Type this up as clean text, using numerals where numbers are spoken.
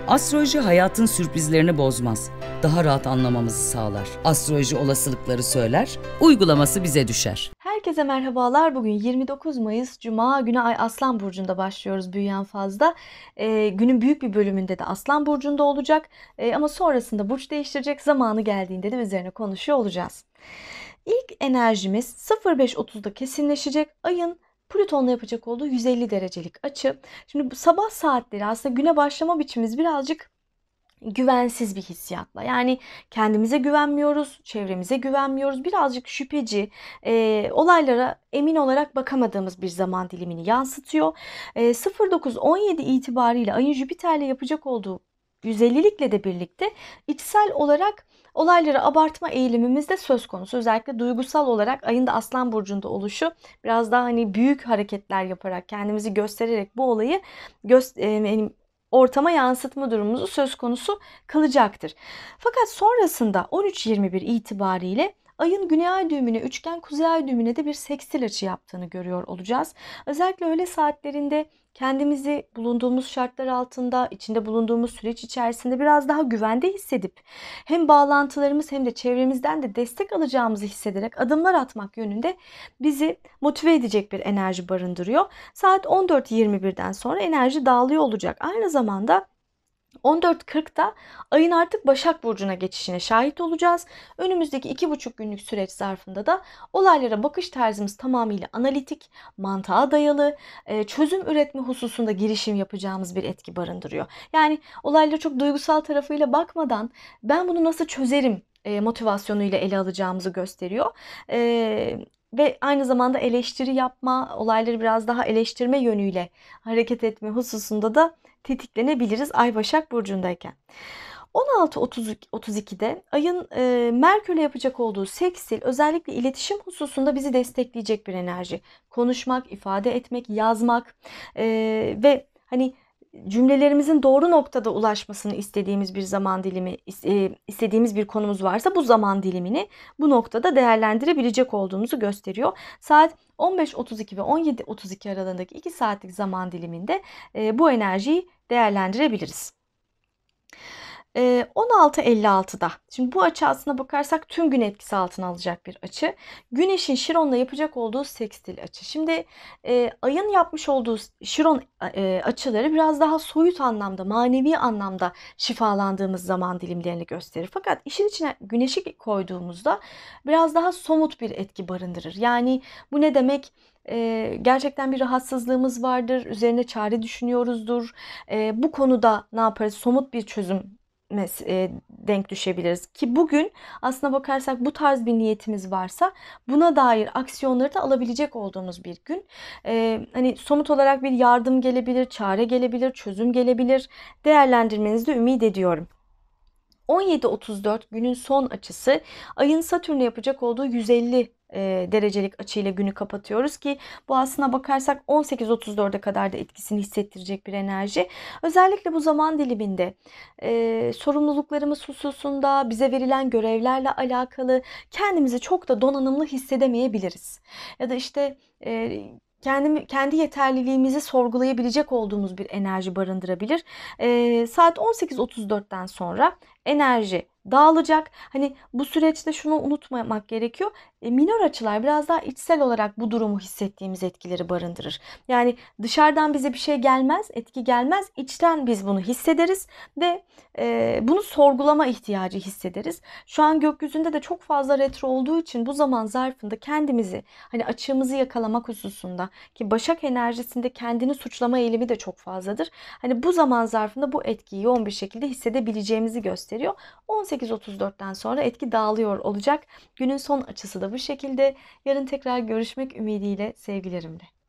Astroloji hayatın sürprizlerini bozmaz. Daha rahat anlamamızı sağlar. Astroloji olasılıkları söyler, uygulaması bize düşer. Herkese merhabalar. Bugün 29 Mayıs Cuma günü Ay Aslan Burcu'nda başlıyoruz Büyüyen Faz'da. Günün büyük bir bölümünde de Aslan Burcu'nda olacak. Ama sonrasında burç değiştirecek, zamanı geldiğinde de üzerine konuşuyor olacağız. İlk enerjimiz 05.30'da kesinleşecek. Ayın Plüton'la yapacak olduğu 150 derecelik açı. Şimdi bu sabah saatleri aslında güne başlama biçimimiz birazcık güvensiz bir hissiyatla. Yani kendimize güvenmiyoruz, çevremize güvenmiyoruz. Birazcık şüpheci, olaylara emin olarak bakamadığımız bir zaman dilimini yansıtıyor. 09.17 itibariyle ayın Jüpiter'le yapacak olduğu 150'likle de birlikte içsel olarak olayları abartma eğilimimiz de söz konusu. Özellikle duygusal olarak ayın da Aslan Burcu'nda oluşu biraz daha hani büyük hareketler yaparak, kendimizi göstererek bu olayı ortama yansıtma durumumuzu söz konusu kalacaktır. Fakat sonrasında 13.21 itibariyle ayın güney ay düğümüne, üçgen kuzey ay düğümüne de bir sekstil açı yaptığını görüyor olacağız. Özellikle öğle saatlerinde kendimizi bulunduğumuz şartlar altında, içinde bulunduğumuz süreç içerisinde biraz daha güvende hissedip hem bağlantılarımız hem de çevremizden de destek alacağımızı hissederek adımlar atmak yönünde bizi motive edecek bir enerji barındırıyor. Saat 14.21'den sonra enerji dağılıyor olacak. Aynı zamanda 14.40'da ayın artık Başak Burcu'na geçişine şahit olacağız. Önümüzdeki 2,5 günlük süreç zarfında da olaylara bakış tarzımız tamamıyla analitik, mantığa dayalı, çözüm üretme hususunda girişim yapacağımız bir etki barındırıyor. Yani olaylara çok duygusal tarafıyla bakmadan ben bunu nasıl çözerim motivasyonuyla ele alacağımızı gösteriyor. Ve aynı zamanda eleştiri yapma, olayları biraz daha eleştirme yönüyle hareket etme hususunda da tetiklenebiliriz Ay Başak Burcu'ndayken. 16.32'de ayın Merkür'le yapacak olduğu sekstil özellikle iletişim hususunda bizi destekleyecek bir enerji. Konuşmak, ifade etmek, yazmak ve hani cümlelerimizin doğru noktada ulaşmasını istediğimiz bir zaman dilimi, istediğimiz bir konumuz varsa bu zaman dilimini bu noktada değerlendirebilecek olduğumuzu gösteriyor. Saat 15.32 ve 17.32 aralığındaki 2 saatlik zaman diliminde bu enerjiyi değerlendirebiliriz. 16.56'da, şimdi bu açı aslına bakarsak tüm gün etkisi altına alacak bir açı. Güneşin Şiron'la yapacak olduğu sekstil açı. Şimdi ayın yapmış olduğu Şiron açıları biraz daha soyut anlamda, manevi anlamda şifalandığımız zaman dilimlerini gösterir. Fakat işin içine güneşi koyduğumuzda biraz daha somut bir etki barındırır. Yani bu ne demek? Gerçekten bir rahatsızlığımız vardır, üzerine çare düşünüyoruzdur. Bu konuda ne yaparız? Somut bir çözüm denk düşebiliriz. Ki bugün aslına bakarsak bu tarz bir niyetimiz varsa buna dair aksiyonları da alabilecek olduğumuz bir gün. Hani somut olarak bir yardım gelebilir, çare gelebilir, çözüm gelebilir. Değerlendirmenizi de ümit ediyorum. 17.34 günün son açısı ayın Satürn'le yapacak olduğu 150 derecelik açıyla günü kapatıyoruz ki bu aslına bakarsak 18.34'e kadar da etkisini hissettirecek bir enerji. Özellikle bu zaman diliminde sorumluluklarımız hususunda bize verilen görevlerle alakalı kendimizi çok da donanımlı hissedemeyebiliriz. Ya da işte kendi yeterliliğimizi sorgulayabilecek olduğumuz bir enerji barındırabilir. Saat 18.34'ten sonra enerji dağılacak. Hani bu süreçte şunu unutmamak gerekiyor. Minor açılar biraz daha içsel olarak bu durumu hissettiğimiz etkileri barındırır. Yani dışarıdan bize bir şey gelmez, etki gelmez. İçten biz bunu hissederiz ve bunu sorgulama ihtiyacı hissederiz. Şu an gökyüzünde de çok fazla retro olduğu için bu zaman zarfında kendimizi hani açığımızı yakalamak hususunda ki Başak enerjisinde kendini suçlama eğilimi de çok fazladır. Hani bu zaman zarfında bu etkiyi yoğun bir şekilde hissedebileceğimizi gösteriyor. 18.34'ten sonra etki dağılıyor olacak. Günün son açısı da bu şekilde. Yarın tekrar görüşmek ümidiyle sevgilerimle.